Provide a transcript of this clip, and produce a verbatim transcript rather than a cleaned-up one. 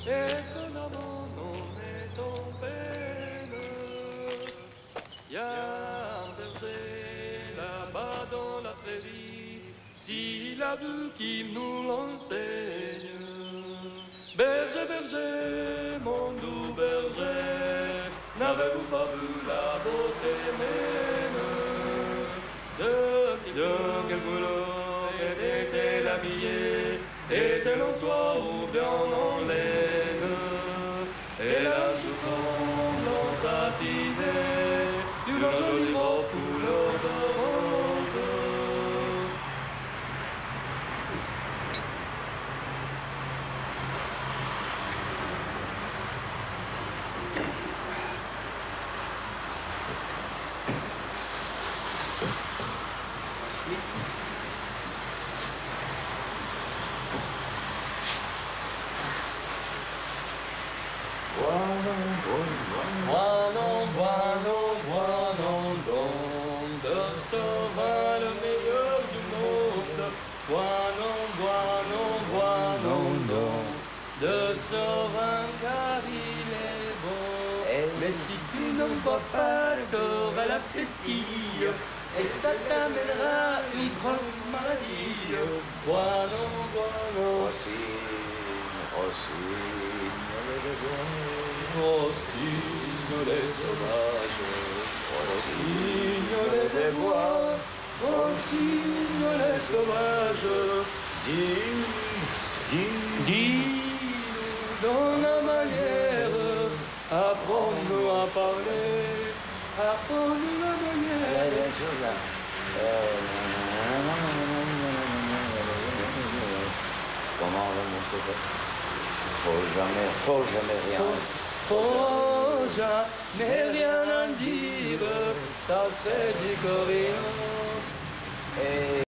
et son abandon est en peine. Y a un berger là-bas dans la prairie, s'il a vu qu'il nous l'enseigne. Berger, berger, mon doux berger, n'avez-vous pas vu la beauté humaine? De, de quelle couleur était-elle habillée? Est-elle en soie ou bien en laine? Et la Joconde en satinée, d'une jolie robe couleur de rose. Boinon, boinon, boinon, donc, de ce vin le meilleur du monde. Boinon, boinon, boinon, donc, de ce vin car il est bon. Mais si tu ne bois pas, t'auras l'appétit, et ça t'amènera une grosse maladie. Boinon, boinon, Rossigne, Rossigne, Rossigne les sauvages, Rossigne les des bois, Rossigne les sauvages. dis, dis, Dis-nous dans la manière, apprends-nous à parler, apprends-nous la manière. bien sûr, là. Euh, Comment on se fait? Faut jamais, faut jamais rien. Faut, faut jamais rien en dire, ça se fait du coréen. Et